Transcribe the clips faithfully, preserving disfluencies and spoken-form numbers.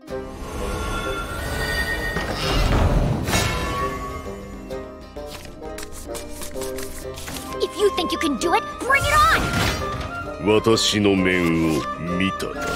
If you think you can do it, bring it on! 私の面を見たか。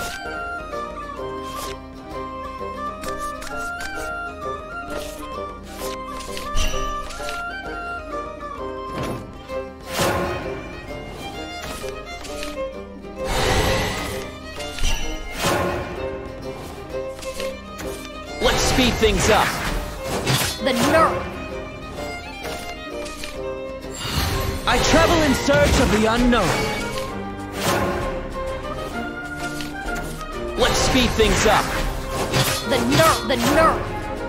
Let's speed things up. The nerve! I travel in search of the unknown. Let's speed things up. The nerve! The nerve!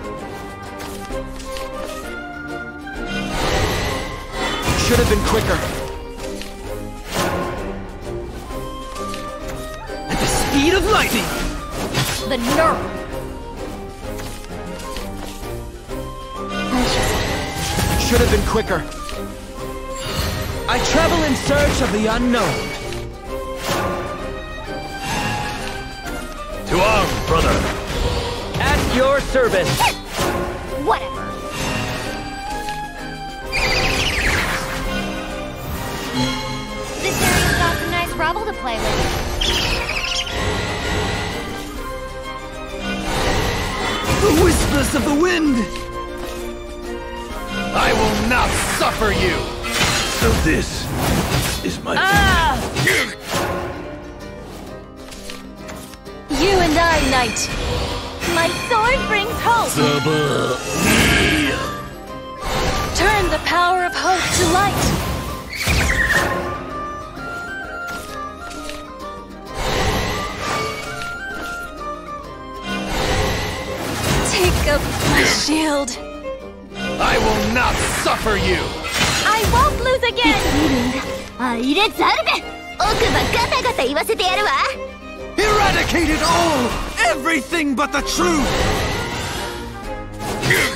Should have been quicker. At the speed of lightning! The nerve! Should have been quicker. I travel in search of the unknown. To arms, brother! At your service. Whatever. This area's got some nice rubble to play with. The whispers of the wind! I will not suffer you! So this is my... Ah! You and I, knight. My sword brings hope. Turn the power of hope to light. Take up my shield. I will not suffer you! I won't lose again! Eradicate it all! Everything but the truth!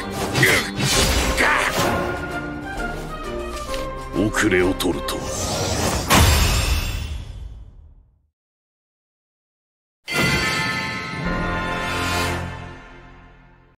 Okureを取ると